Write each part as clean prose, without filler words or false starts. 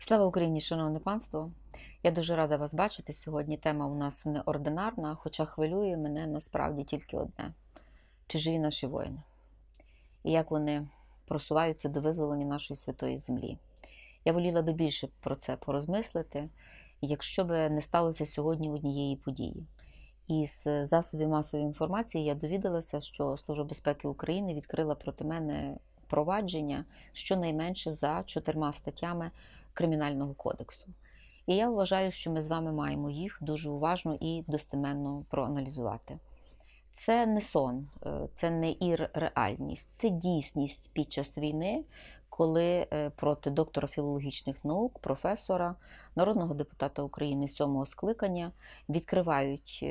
Слава Україні, шановне панство! Я дуже рада вас бачити. Сьогодні тема у нас неординарна, хоча хвилює мене насправді тільки одне. Чи живі наші воїни? І як вони просуваються до визволення нашої святої землі? Я воліла би більше про це порозмислити, якщо б не сталося сьогодні однієї події. Із засобів масової інформації я довідалася, що Служба безпеки України відкрила проти мене провадження щонайменше за 4 статтями Кримінального кодексу. І я вважаю, що ми з вами маємо їх дуже уважно і достеменно проаналізувати. Це не сон, це не ірреальність, це дійсність під час війни, коли проти доктора філологічних наук, професора, народного депутата України 7-го скликання відкривають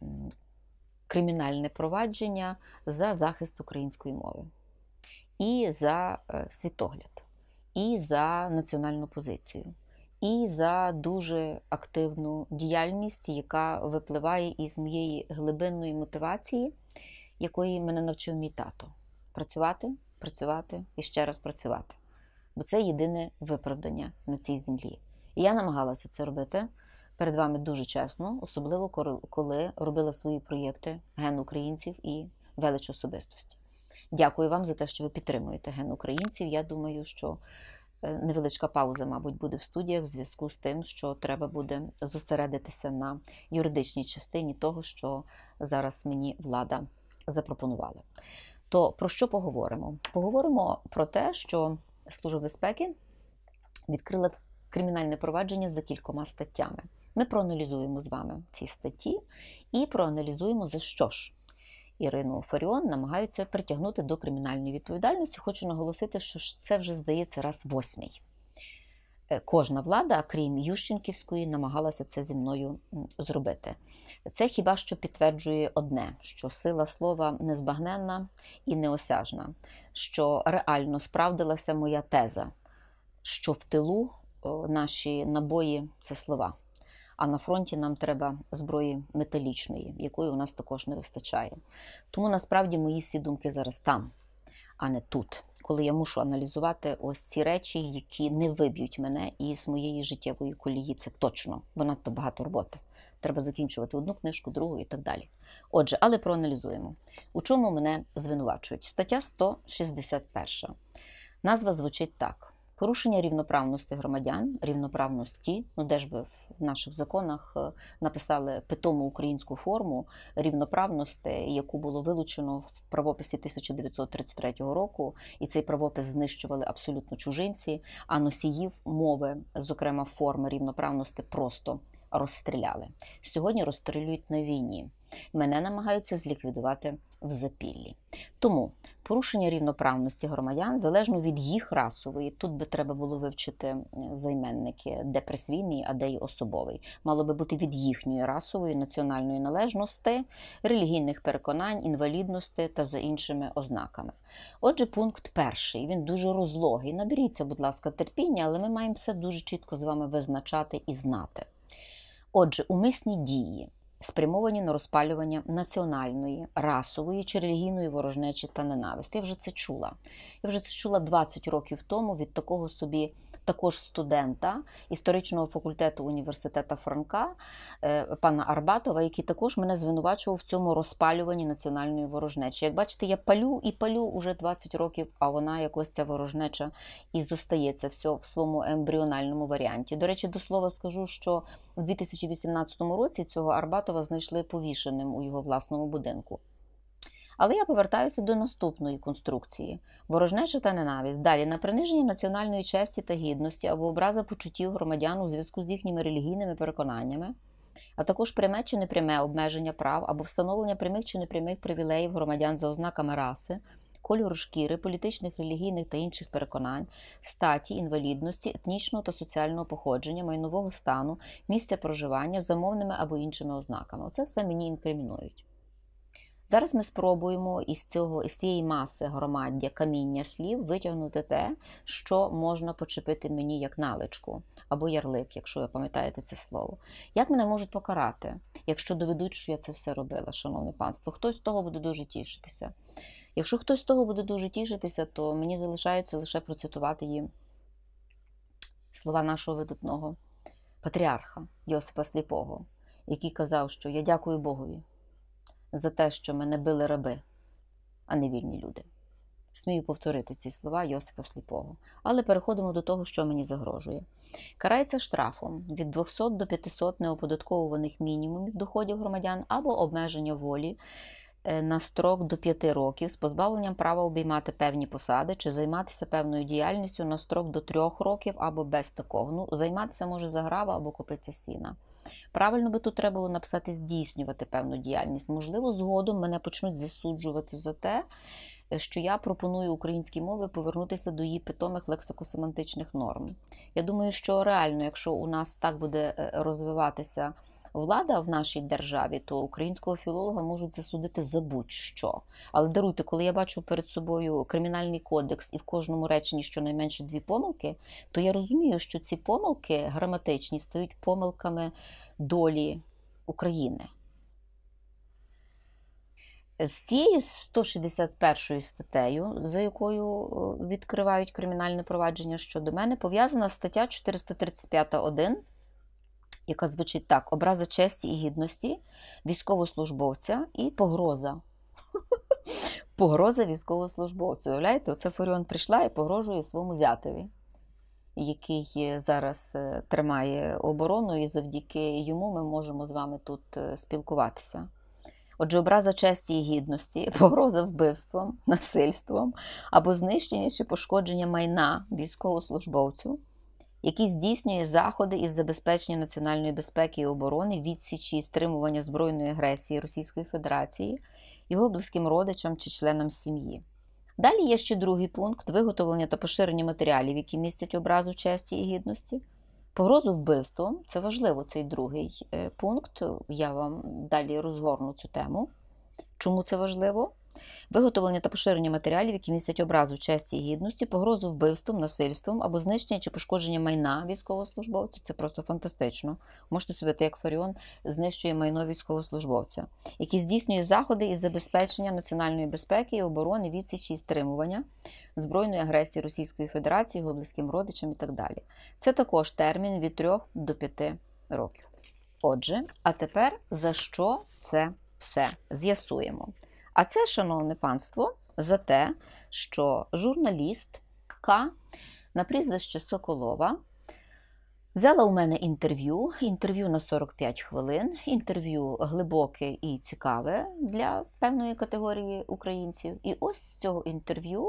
кримінальне провадження за захист української мови. І за світогляд, і за національну позицію, і за дуже активну діяльність, яка випливає із моєї глибинної мотивації, якої мене навчив мій тато. Працювати, працювати і ще раз працювати. Бо це єдине виправдання на цій землі. І я намагалася це робити перед вами дуже чесно, особливо коли робила свої проєкти «Ген українців» і «Велич особистості». Дякую вам за те, що ви підтримуєте ген українців. Я думаю, що невеличка пауза, мабуть, буде в студіях в зв'язку з тим, що треба буде зосередитися на юридичній частині того, що зараз мені влада запропонувала. То про що поговоримо? Поговоримо про те, що Служба безпеки відкрила кримінальне провадження за кількома статтями. Ми проаналізуємо з вами ці статті і проаналізуємо, за що ж Ірину Фаріон намагаються притягнути до кримінальної відповідальності. Хочу наголосити, що це вже, здається, раз 8-й. Кожна влада, крім Ющенківської, намагалася це зі мною зробити. Це хіба що підтверджує одне, що сила слова незбагненна і неосяжна, що реально справдилася моя теза, що в тилу наші набої – це слова. А на фронті нам треба зброї металічної, якої у нас також не вистачає. Тому насправді мої всі думки зараз там, а не тут. Коли я мушу аналізувати ось ці речі, які не виб'ють мене із моєї життєвої колії, це точно, бо надто багато роботи. Треба закінчувати одну книжку, другу і так далі. Отже, але проаналізуємо. У чому мене звинувачують? Стаття 161. Назва звучить так. Порушення рівноправності громадян, рівноправності, де ж би в наших законах написали питому українську форму рівноправності, яку було вилучено в правописі 1933 року, і цей правопис знищували абсолютно чужинці, а носіїв мови, зокрема форми рівноправності, просто розстріляли. Сьогодні розстрілюють на війні. Мене намагаються зліквідувати в запіллі. Тому порушення рівноправності громадян залежно від їх расової, тут би треба було вивчити займенники, де присвійний, а де й особовий. Мало би бути від їхньої расової, національної належності, релігійних переконань, інвалідності та за іншими ознаками. Отже, пункт 1. Він дуже розлогий. Наберіться, будь ласка, терпіння, але ми маємо все дуже чітко з вами визначати і знати. Отже, умисні дії, спрямовані на розпалювання національної, расової чи релігійної ворожнечі та ненависти. Я вже це чула. Я вже це чула 20 років тому від такого собі також студента історичного факультету університету Франка, пана Арбатова, який також мене звинувачував в цьому розпалюванні національної ворожнечі. Як бачите, я палю і палю уже 20 років, а вона якось ця ворожнеча і зостається все в своєму ембріональному варіанті. До речі, до слова скажу, що в 2018 році цього Арбатова знайшли повішеним у його власному будинку. Але я повертаюся до наступної конструкції. Ворожнеча та ненависть. Далі, на приниження національної честі та гідності або образа почуттів громадян у зв'язку з їхніми релігійними переконаннями, а також пряме чи непряме обмеження прав або встановлення прямих чи непрямих привілеїв громадян за ознаками раси, кольору шкіри, політичних, релігійних та інших переконань, статі, інвалідності, етнічного та соціального походження, майнового стану, місця проживання за мовними або іншими ознаками. Оце все мені інкримінують. Зараз ми спробуємо із цієї маси громаддя каміння слів витягнути те, що можна почепити мені як наличку, або ярлик, якщо ви пам'ятаєте це слово. Як мене можуть покарати, якщо доведуть, що я це все робила, шановне панство? Хтось з того буде дуже тішитися. Якщо хтось з того буде дуже тішитися, то мені залишається лише процитувати їм слова нашого видатного патріарха Йосипа Сліпого, який казав, що я дякую Богові за те, що мене били раби, а не вільні люди. Смію повторити ці слова Йосипа Сліпого. Але переходимо до того, що мені загрожує. Карається штрафом від 200 до 500 неоподатковуваних мінімумів доходів громадян або обмеження волі на строк до 5 років з позбавленням права обіймати певні посади чи займатися певною діяльністю на строк до 3 років або без такого. Ну, займатися може заграва або копиця сіна. Правильно би тут треба було написати «здійснювати певну діяльність». Можливо, згодом мене почнуть засуджувати за те, що я пропоную українській мові повернутися до її питомих лексико-семантичних норм. Я думаю, що реально, якщо у нас так буде розвиватися влада в нашій державі, то українського філолога можуть засудити за будь-що. Але даруйте, коли я бачу перед собою кримінальний кодекс і в кожному реченні щонайменше 2 помилки, то я розумію, що ці помилки граматичні стають помилками долі України. З цією 161 статтею, за якою відкривають кримінальне провадження щодо мене, пов'язана стаття 435.1, яка звучить так: образа честі і гідності військовослужбовця і погроза. Погроза військовослужбовцю. Уявляєте, оце Фаріон прийшла і погрожує своєму зятеві, який зараз тримає оборону, і завдяки йому ми можемо з вами тут спілкуватися. Отже, образа честі і гідності, погроза вбивством, насильством або знищення чи пошкодження майна військовослужбовцю, який здійснює заходи із забезпечення національної безпеки і оборони, відсічі і стримування збройної агресії Російської Федерації, його близьким родичам чи членам сім'ї. Далі є ще другий пункт – виготовлення та поширення матеріалів, які містять образу честі і гідності. Погрозу вбивством – це важливо, цей другий пункт, я вам далі розгорну цю тему. Чому це важливо? Виготовлення та поширення матеріалів, які містять образу честі і гідності, погрозу вбивством, насильством або знищення чи пошкодження майна військовослужбовця. Це просто фантастично. Можете собі, як Фаріон знищує майно військовослужбовця, який здійснює заходи із забезпечення національної безпеки і оборони, відсічі і стримування збройної агресії Російської Федерації, його близьким родичам і так далі. Це також термін від 3 до 5 років. Отже, а тепер за що це все з'ясуємо. А це, шановне панство, за те, що журналістка на прізвище Соколова взяла у мене інтерв'ю на 45 хвилин, інтерв'ю глибоке і цікаве для певної категорії українців. І ось з цього інтерв'ю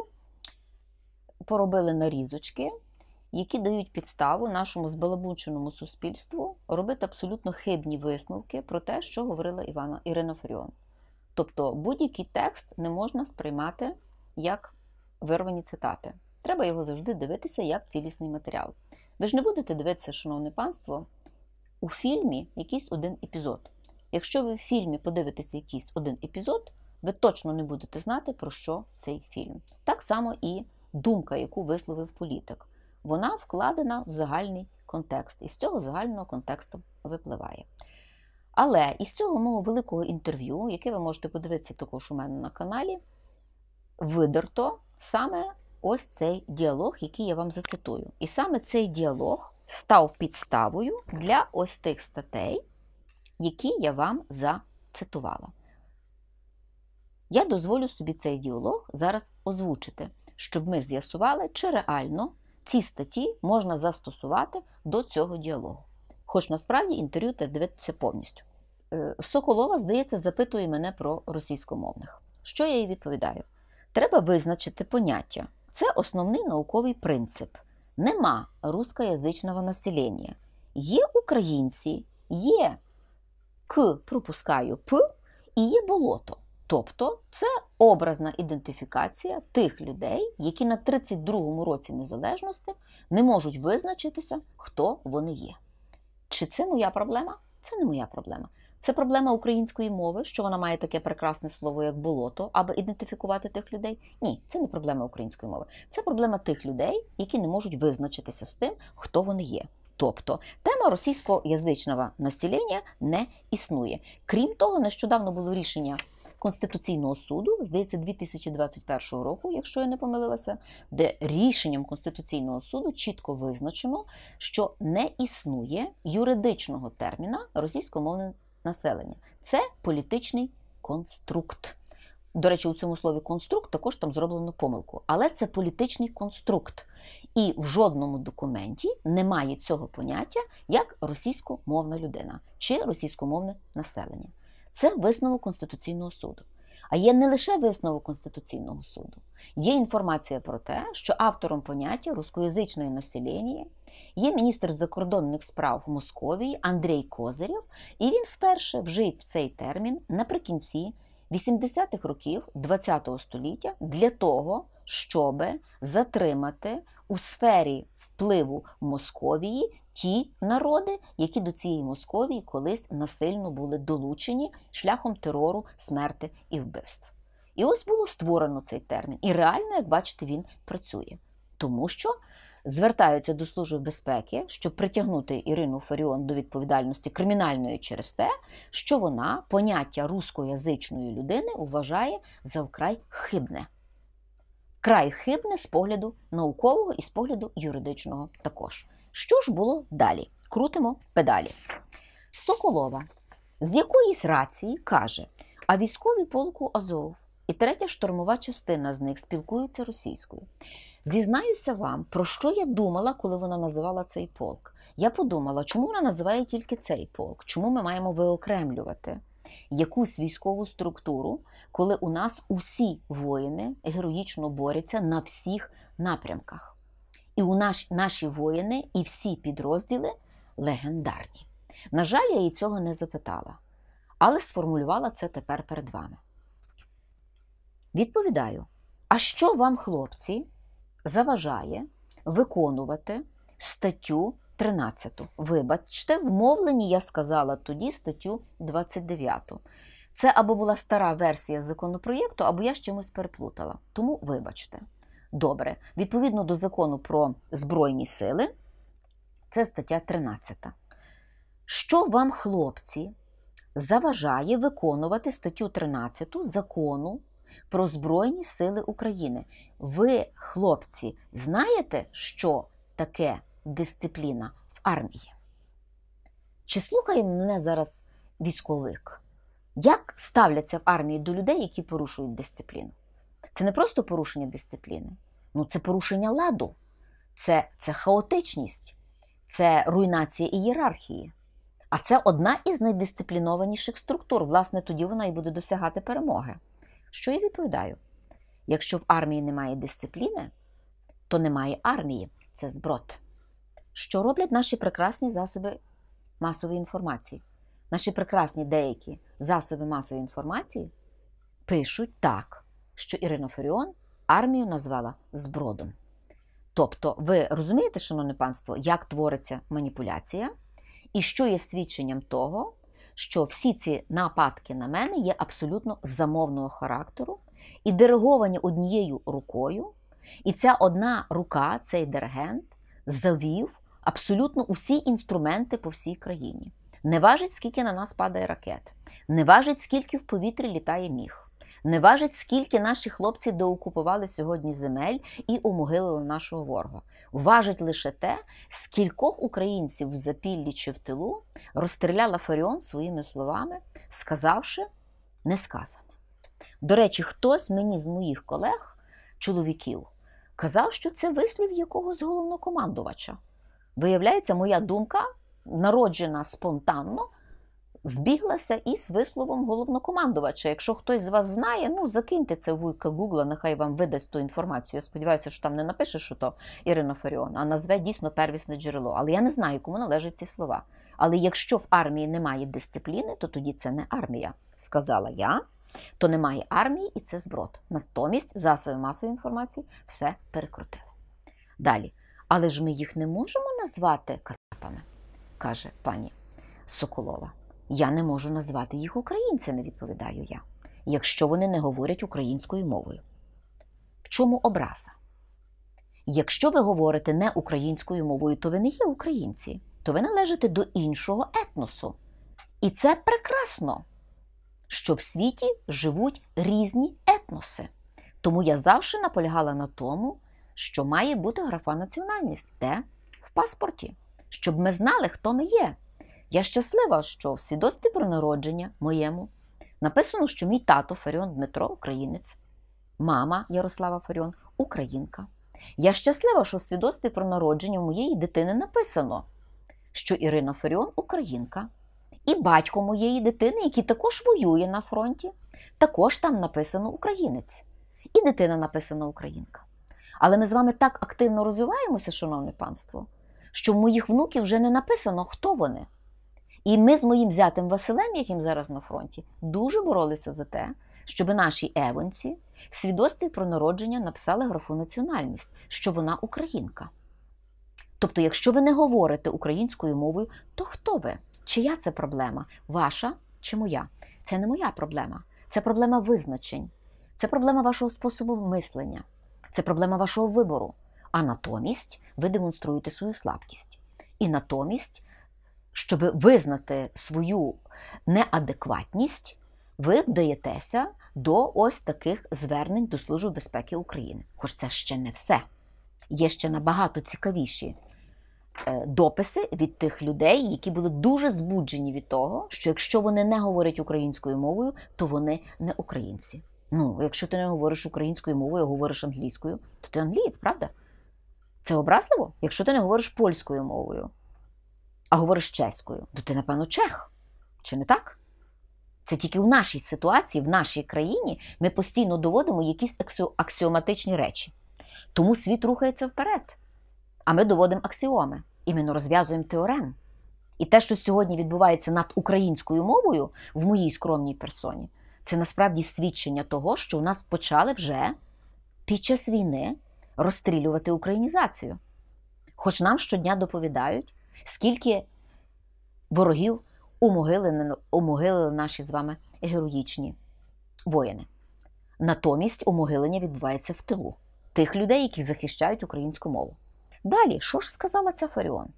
поробили нарізочки, які дають підставу нашому збалабученому суспільству робити абсолютно хибні висновки про те, що говорила Ірина Фаріон. Тобто будь-який текст не можна сприймати як вирвані цитати. Треба його завжди дивитися як цілісний матеріал. Ви ж не будете дивитися, шановне панство, у фільмі якийсь один епізод. Якщо ви в фільмі подивитеся якийсь один епізод, ви точно не будете знати, про що цей фільм. Так само і думка, яку висловив політик. Вона вкладена в загальний контекст. І з цього загального контексту випливає. Але із цього мого великого інтерв'ю, яке ви можете подивитися також у мене на каналі, видерто саме ось цей діалог, який я вам зацитую. І саме цей діалог став підставою для ось тих статей, які я вам зацитувала. Я дозволю собі цей діалог зараз озвучити, щоб ми з'ясували, чи реально ці статті можна застосувати до цього діалогу. Хоч насправді інтерв'ю те дивитися повністю. Соколова, здається, запитує мене про російськомовних. Що я їй відповідаю? Треба визначити поняття. Це основний науковий принцип. Нема рускоязичного населення. Є українці, є пропускаю п, і є болото. Тобто це образна ідентифікація тих людей, які на 32-му році незалежності не можуть визначитися, хто вони є. Чи це моя проблема? Це не моя проблема. Це проблема української мови, що вона має таке прекрасне слово, як болото, аби ідентифікувати тих людей? Ні, це не проблема української мови. Це проблема тих людей, які не можуть визначитися з тим, хто вони є. Тобто, тема російськоязичного населення не існує. Крім того, нещодавно було рішення Конституційного суду, здається, 2021 року, якщо я не помилилася, де рішенням Конституційного суду чітко визначено, що не існує юридичного терміна російськомовне населення. Це політичний конструкт. До речі, у цьому слові конструкт також там зроблено помилку. Але це політичний конструкт. І в жодному документі немає цього поняття як російськомовна людина чи російськомовне населення. Це висновок Конституційного суду. А є не лише висновок Конституційного суду. Є інформація про те, що автором поняття рускоязичне населення є міністр закордонних справ Московії Андрій Козирєв, і він вперше вжив цей термін наприкінці 80-х років ХХ століття для того, щоб затримати у сфері впливу Московії ті народи, які до цієї Московії колись насильно були долучені шляхом терору, смерти і вбивств. І ось було створено цей термін. І реально, як бачите, він працює. Тому що звертаються до Служби безпеки, щоб притягнути Ірину Фаріон до відповідальності кримінальної через те, що вона поняття рускоязичної людини вважає за вкрай хибне. Вкрай хибне з погляду наукового і з погляду юридичного також. Що ж було далі? Крутимо педалі. Соколова з якоїсь рації каже, а військові полку Азов і 3-я штурмова частина з них спілкуються російською. Зізнаюся вам, про що я думала, коли вона називала цей полк. Я подумала, чому вона називає тільки цей полк? Чому ми маємо виокремлювати якусь військову структуру, коли у нас усі воїни героїчно борються на всіх напрямках? І наші воїни і всі підрозділи легендарні. На жаль, я її цього не запитала, але сформулювала це тепер перед вами. Відповідаю, а що вам, хлопці, заважає виконувати статтю 13? Вибачте, в мовленні я сказала тоді статтю 29. Це або була стара версія законопроєкту, або я з чимось переплутала. Тому вибачте. Добре, відповідно до закону про Збройні сили, це стаття 13. Що вам, хлопці, заважає виконувати статтю 13 закону про Збройні сили України? Ви, хлопці, знаєте, що таке дисципліна в армії? Чи слухає мене зараз військовик? Як ставляться в армії до людей, які порушують дисципліну? Це не просто порушення дисципліни. Це порушення ладу, це хаотичність, це руйнація ієрархії. А це одна із найдисциплінованіших структур. Власне, тоді вона і буде досягати перемоги. Що я відповідаю? Якщо в армії немає дисципліни, то немає армії. Це зброд. Що роблять наші прекрасні засоби масової інформації? Наші прекрасні деякі засоби масової інформації пишуть так, що Ірина Фаріон армію назвала збродом. Тобто, ви розумієте, шановне панство, як твориться маніпуляція, і що є свідченням того, що всі ці нападки на мене є абсолютно замовного характеру і дириговані однією рукою, і ця одна рука, цей диригент, завів абсолютно усі інструменти по всій країні. Не важить, скільки на нас падає ракет, не важить, скільки в повітрі літає міг. Не важить, скільки наші хлопці доокупували сьогодні земель і умогилили нашого ворога. Важить лише те, скількох українців в запіллі чи в тилу розстріляла Фаріон своїми словами, сказавши несказане. До речі, хтось мені з моїх колег, чоловіків, казав, що це вислів якогось головнокомандувача. Виявляється, моя думка, народжена спонтанно, збіглася із висловом головнокомандувача. Якщо хтось з вас знає, закиньте це в вуйка Гугла, нехай вам видасть ту інформацію. Я сподіваюся, що там не напише, що то Ірина Фаріон, а назве дійсно первісне джерело. Але я не знаю, кому належать ці слова. Але якщо в армії немає дисципліни, то тоді це не армія, сказала я. То немає армії і це зброд. Натомість засоби масової інформації все перекрутили. Далі. Але ж ми їх не можемо назвати кацапами, каже пані Соколова. Я не можу назвати їх українцями, відповідаю я, якщо вони не говорять українською мовою. В чому образа? Якщо ви говорите не українською мовою, то ви не є українці, то ви належите до іншого етносу. І це прекрасно. що в світі живуть різні етноси. Тому я завжди наполягала на тому, що має бути графа національність. Де? В паспорті. Щоб ми знали, хто ми є. Я щаслива, що в свідоцтві про народження моєму написано, що мій тато Фаріон Дмитро – українець, мама Ярослава Фаріон – українка. Я щаслива, що в свідоцтві про народження моєї дитини написано, що Ірина Фаріон – українка. І батько моєї дитини, який також воює на фронті, також там написано українець. І дитина написана українка. Але ми з вами так активно розвиваємося, шановне панство, що в моїх внуків вже не написано, хто вони. І ми з моїм зятем Василем, яким зараз на фронті, дуже боролися за те, щоб наші евонці в свідоцтві про народження написали графу національність, що вона українка. Тобто, якщо ви не говорите українською мовою, то хто ви? Чия це проблема? Ваша чи моя? Це не моя проблема. Це проблема визначень. Це проблема вашого способу мислення. Це проблема вашого вибору. А натомість ви демонструєте свою слабкість. І натомість, щоб визнати свою неадекватність, ви вдаєтеся до ось таких звернень до Служби безпеки України. Хоч це ще не все. Є ще набагато цікавіші дописи від тих людей, які були дуже збуджені від того, що якщо вони не говорять українською мовою, то вони не українці. Ну, якщо ти не говориш українською мовою, а говориш англійською, то ти англієць, правда? Це образливо? Якщо ти не говориш польською мовою, а говориш чеською, то ти, напевно, чех. Чи не так? Це тільки в нашій ситуації, в нашій країні ми постійно доводимо якісь аксіоматичні речі. Тому світ рухається вперед. А ми доводимо аксіоми, іменно розв'язуємо теорем. І те, що сьогодні відбувається над українською мовою в моїй скромній персоні, це насправді свідчення того, що у нас почали вже під час війни розстрілювати українізацію. Хоч нам щодня доповідають, скільки ворогів умогилили наші з вами героїчні воїни. Натомість умогилення відбувається в тилу тих людей, які захищають українську мову. Далі, що ж сказала ця Фаріон?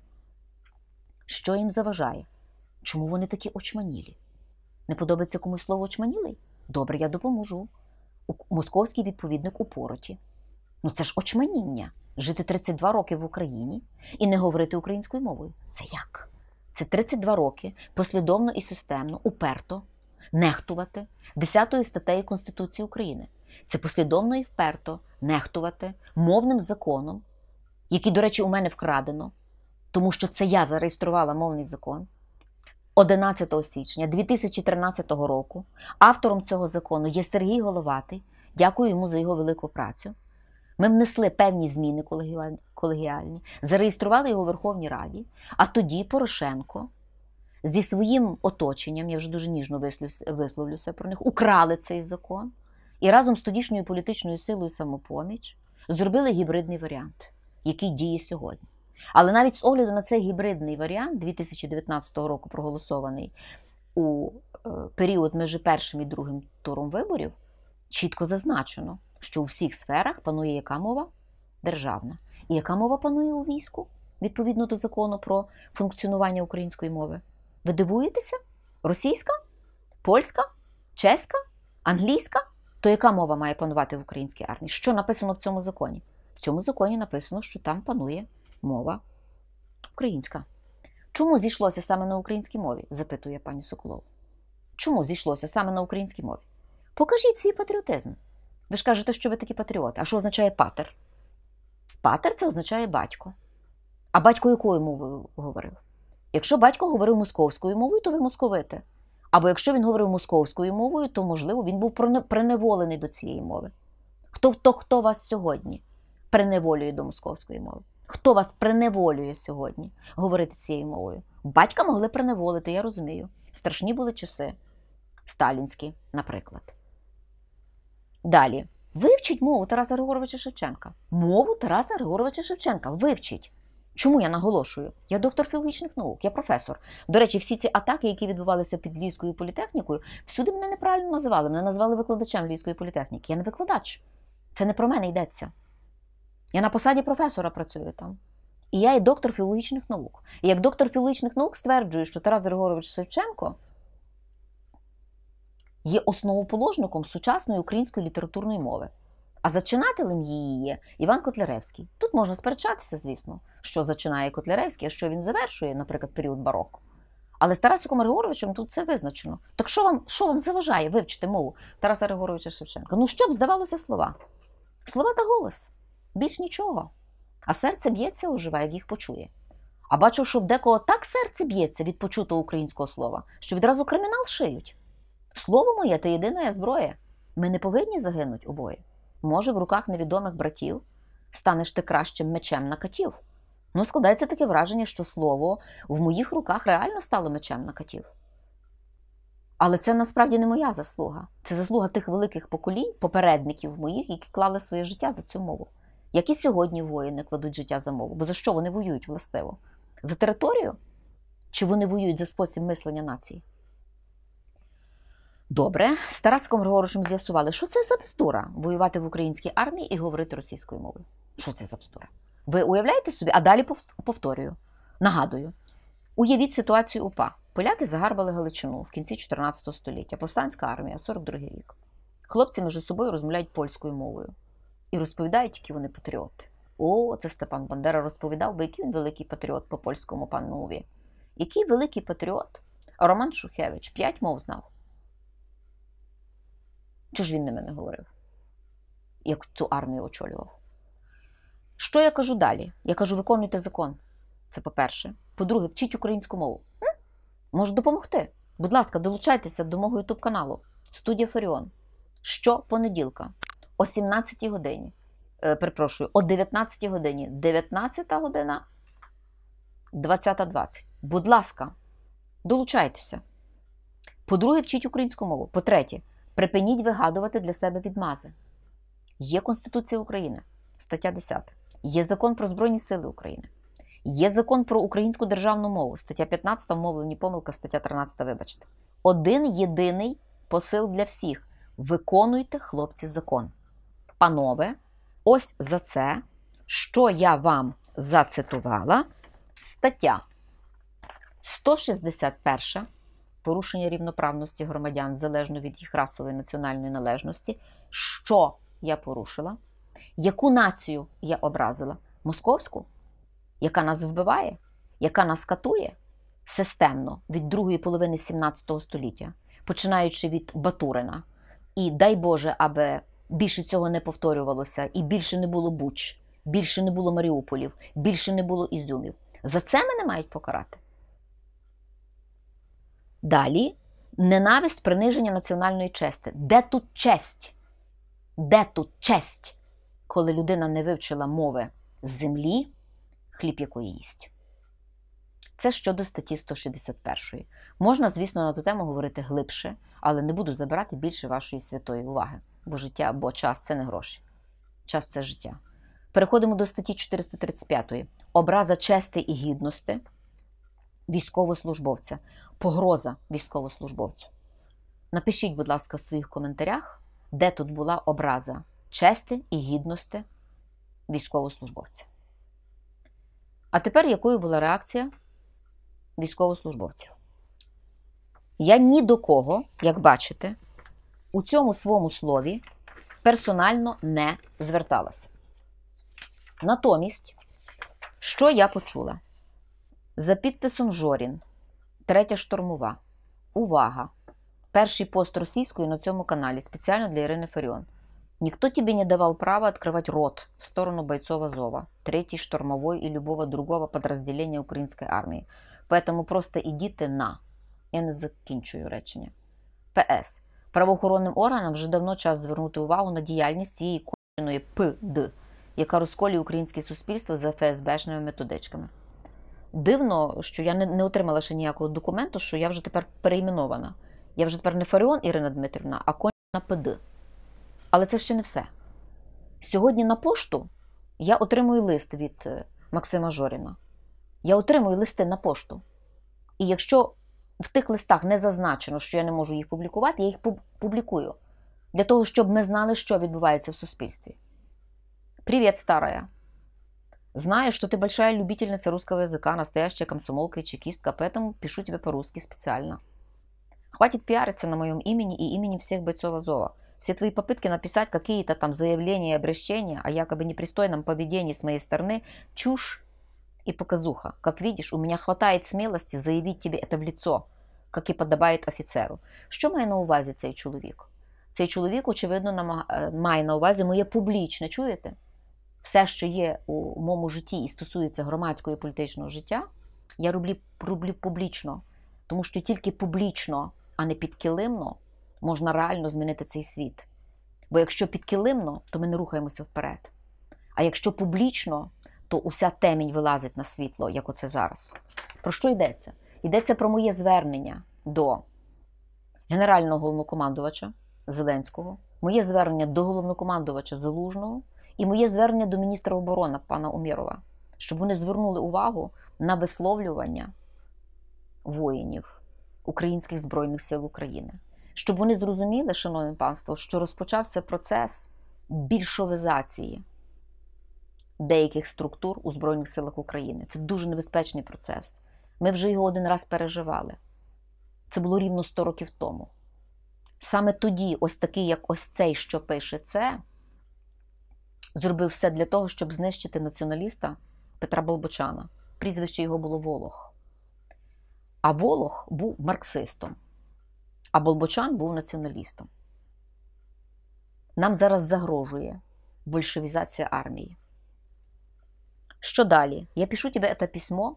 Що їм заважає? Чому вони такі очманілі? Не подобається комусь слово очманілий? Добре, я допоможу. Московський відповідник упороті. Ну це ж очманіння. Жити 32 роки в Україні і не говорити українською мовою. Це як? Це 32 роки послідовно і системно, уперто нехтувати 10 статтею Конституції України. Це послідовно і вперто нехтувати мовним законом, який, до речі, у мене вкрадено, тому що це я зареєструвала мовний закон 11 січня 2013 року. Автором цього закону є Сергій Головатий. Дякую йому за його велику працю. Ми внесли певні зміни колегіальні, зареєстрували його у Верховній Раді, а тоді Порошенко зі своїм оточенням, я вже дуже ніжно висловлюся про них, украли цей закон і разом з тодішньою політичною силою «Самопоміч» зробили гібридний варіант, який діє сьогодні. Але навіть з огляду на цей гібридний варіант 2019 року, проголосований у період між першим і другим туром виборів, чітко зазначено, що у всіх сферах панує яка мова? Державна. І яка мова панує у війську? Відповідно до закону про функціонування української мови. Ви дивуєтеся? Російська? Польська? Чеська? Англійська? То яка мова має панувати в українській армії? Що написано в цьому законі? В цьому законі написано, що там панує мова українська. Чому зійшлося саме на українській мові? Запитує пані Соколова. Чому зійшлося саме на українській мові? Покажіть свій патріотизм. Ви ж кажете, що ви такі патріоти. А що означає патер? Патер – це означає батько. А батько якою мовою говорив? Якщо батько говорив московською мовою, то ви московити. Або якщо він говорив московською мовою, то, можливо, він був приневолений до цієї мови. Хто вас сьогодні приневолює до московської мови? Хто вас приневолює сьогодні говорити цією мовою? Батька могли приневолити, я розумію. Страшні були часи. Сталінські, наприклад. Далі. Вивчіть мову Тараса Григоровича Шевченка. Мову Тараса Григоровича Шевченка. Вивчіть. Чому я наголошую? Я доктор філологічних наук, я професор. До речі, всі ці атаки, які відбувалися під Львівською політехнікою, всюди мене неправильно називали. Мене назвали викладачем Львівської політехніки. Я не викладач. Це не про мене йдеться. Я на посаді професора працюю там. І я є доктор філологічних наук. І як доктор філологічних наук стверджую, що Тарас Григорович Шевченко є основоположником сучасної української літературної мови. А зачинателем її є Іван Котляревський. Тут можна сперечатися, звісно, що зачинає Котляревський, а що він завершує, наприклад, період бароко. Але з Тарасиком Григоровичем тут це визначено. Так що вам заважає вивчити мову Тараса Григоровича Шевченка? Ну, що б здавалося слова? Слова та голос. Більш нічого. А серце б'ється, оживає, як їх почує. А бачу, що в декого так серце б'ється від почутого українського слова, що відразу кримінал шиють. Слово моє – це єдина зброя. Ми не повинні загинуть обоє. Може, в руках невідомих братів станеш ти кращим мечем на катів. Ну, складається таке враження, що слово в моїх руках реально стало мечем на катів. Але це насправді не моя заслуга. Це заслуга тих великих поколінь, попередників моїх, які клали своє життя за цю мову. Як і сьогодні воїни кладуть життя за мову. Бо за що вони воюють властиво? За територію? Чи вони воюють за спосіб мислення нації? Добре, з Тарасиком Григоровичем з'ясували, що це за бздура воювати в українській армії і говорити російською мовою. Що це за бздура? Ви уявляєте собі? А далі повторюю, нагадую. Уявіть ситуацію УПА. Поляки загарбали Галичину в кінці 14 століття. Повстанська армія, 42-й рік. Хлопці між собою розмовляють польською мовою. І розповідають, які вони патріоти. О, це Степан Бандера розповідав, бо який він великий патріот по польському панові. Який великий патріот? Роман Шухевич 5 мов знав. Чого ж він ними не говорив? Як цю армію очолював? Що я кажу далі? Я кажу, виконуйте закон. Це по-перше. По-друге, вчіть українську мову. Можу допомогти. Будь ласка, долучайтеся до мого ютуб-каналу Студія Фаріон. Щопонеділка о 17-й годині. О 19-й годині. 19-та година, 20:20. Будь ласка, долучайтеся. По-друге, вчіть українську мову. По-третє, припиніть вигадувати для себе відмази. Є Конституція України, стаття 10. Є Закон про Збройні Сили України. Є Закон про українську державну мову, стаття 15, вмовлені помилка, стаття 13, вибачте. Один єдиний посил для всіх. Виконуйте, хлопці, закон. Панове, ось за це, що я вам зацитувала, стаття 161, порушення рівноправності громадян залежно від їх расової національної належності. Що я порушила? Яку націю я образила? Московську? Яка нас вбиває? Яка нас катує? Системно від другої половини 17 століття, починаючи від Батурина. І дай Боже, аби більше цього не повторювалося, і більше не було Буч, більше не було Маріуполів, більше не було Ізюмів. За це мене мають покарати. Далі, ненависть, приниження національної чести. Де тут честь? Де тут честь, коли людина не вивчила мови з землі, хліб якої їсть? Це щодо статті 161. Можна, звісно, на ту тему говорити глибше, але не буду забирати більше вашої святої уваги. Бо час – це не гроші. Час – це життя. Переходимо до статті 435. Образа чести і гідності військовослужбовця. Погроза військовослужбовцю. Напишіть, будь ласка, в своїх коментарях, де тут була образа чести і гідності військовослужбовця. А тепер якою була реакція військовослужбовців? Я ні до кого, як бачите, у цьому своєму слові персонально не зверталася. Натомість, що я почула? За підписом Жорін, 3-я штурмова. Увага! Перший пост російською на цьому каналі, спеціально для Ірини Фаріон. Никто тебе не давал права открывать рот в сторону бойцов Азова, 3-й штурмовой и любого другого подразделения украинской армии. Поэтому просто идите на. Я не закінчую речення. ПС. Правоохоронним органам вже давно час звернути увагу на діяльність цієї конченої ПД, яка розколює українське суспільство за ФСБшними методичками. Дивно, що я не отримала ще ніякого документу, що я вже тепер переіменована. Я вже тепер не Фаріон Ірина Дмитрівна, а кончена ПД. Але це ще не все. Сьогодні на пошту я отримую лист від Максима Жоріна. Я отримую листи на пошту. І якщо в тих листах не зазначено, що я не можу їх публікувати, я їх публікую. Для того, щоб ми знали, що відбувається в суспільстві. Привет, старая. Знаю, что ты большая любительница русского языка, настоящая комсомолка и чекистка, поэтому пишу тебе по-русски специально. Хватит пиариться на моем имени и имени всех бойцов Азова. Все твои попытки написать какие-то там заявления и обращения о якобы непристойном поведении с моей стороны – чушь и показуха. Как видишь, у меня хватает смелости заявить тебе это в лицо, як і подобає офіцеру. Що має на увазі цей чоловік? Цей чоловік, очевидно, має на увазі моє публічне, чуєте? Все, що є у моєму житті і стосується громадського і політичного життя, я роблю публічно. Тому що тільки публічно, а не підкилимно, можна реально змінити цей світ. Бо якщо підкилимно, то ми не рухаємося вперед. А якщо публічно, то уся темінь вилазить на світло, як оце зараз. Про що йдеться? Йдеться про моє звернення до генерального головнокомандувача Зеленського, моє звернення до головнокомандувача Залужного і моє звернення до міністра оборони пана Умєрова, щоб вони звернули увагу на висловлювання воїнів Українських Збройних Сил України. Щоб вони зрозуміли, шановне панство, що розпочався процес більшовизації деяких структур у Збройних Силах України. Це дуже небезпечний процес. Ми вже його один раз переживали. Це було рівно 100 років тому. Саме тоді ось такий, як ось цей, що пише це, зробив все для того, щоб знищити націоналіста Петра Болбочана. Прізвище його було Волох. А Волох був марксистом, а Болбочан був націоналістом. Нам зараз загрожує большевізація армії. Що далі? Я пишу тебе це письмо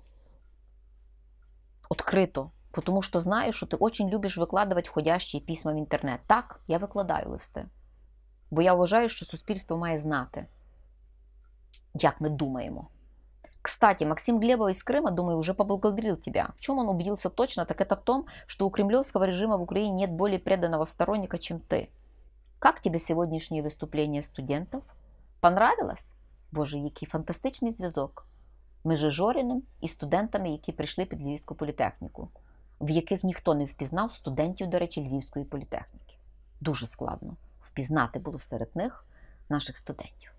открито, потому что знаю, что ты очень любишь выкладывать входящие письма в інтернет. Так, я викладаю листи. Бо я вважаю, що суспільство має знати, як ми думаємо. Кстати, Максим Глебов из Крыма, думаю, уже поблагодарил тебя. В чем он убедился точно, так это в том, что у кремлевского режима в Украине нет более преданного сторонника, чем ты. Как тебе сегодняшнее выступление студентов? Понравилось? Боже, який фантастичний зв'язок між Жоріним і студентами, які прийшли під Львівську політехніку, в яких ніхто не впізнав студентів, до речі, Львівської політехніки. Дуже складно впізнати було серед них наших студентів.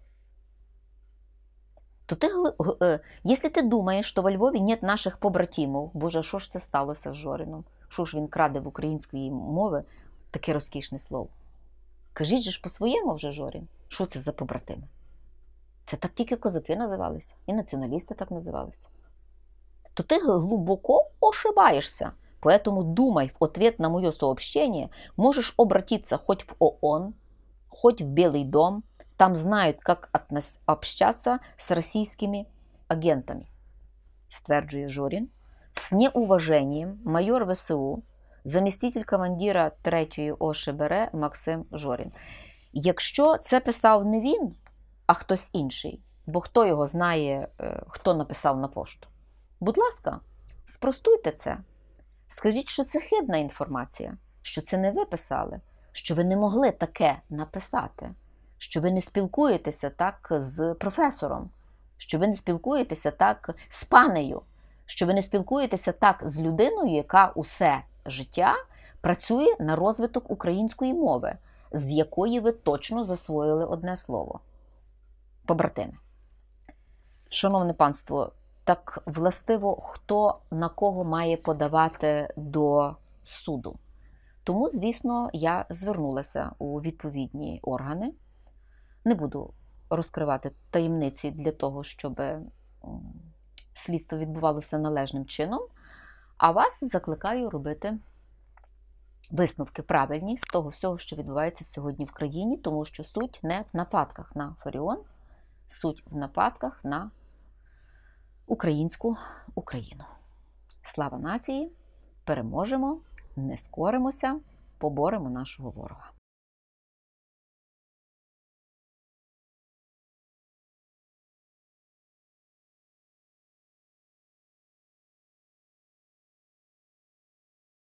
То якщо ти думаєш, що во Львові нет наших побратимів, боже, що ж це сталося з Жоріном? Що ж він краде в української мови таке розкішне слово? Кажіть же ж по-своєму вже, Жорін, що це за побратими? Це так тільки козаки називалися, і націоналісти так називалися. То ти глубоко ошибаешься. Поэтому думай, в ответ на мое сообщение можешь обратиться хоть в ООН, хоть в Белый дом. Там знают, как общаться с российскими агентами, стверджує Жорін. З неуваженням майор ВСУ, заміститель командира 3-ї ОШБР Максим Жорін. Якщо це писав не він, а хтось інший, бо хто його знає, хто написав на пошту. Будь ласка, спростуйте це. Скажіть, що це хибна інформація, що це не ви писали, що ви не могли таке написати, що ви не спілкуєтеся так з професором, що ви не спілкуєтеся так з панею, що ви не спілкуєтеся так з людиною, яка усе життя працює на розвиток української мови, з якої ви точно засвоїли одне слово. Побратими. Шановне панство, так властиво, хто на кого має подавати до суду. Тому, звісно, я звернулася у відповідні органи. Не буду розкривати таємниці для того, щоб слідство відбувалося належним чином, а вас закликаю робити висновки правильні з того всього, що відбувається сьогодні в країні, тому що суть не в нападках на Фаріон, суть в нападках на українську Україну. Слава нації! Переможемо, не скоримося, поборемо нашого ворога.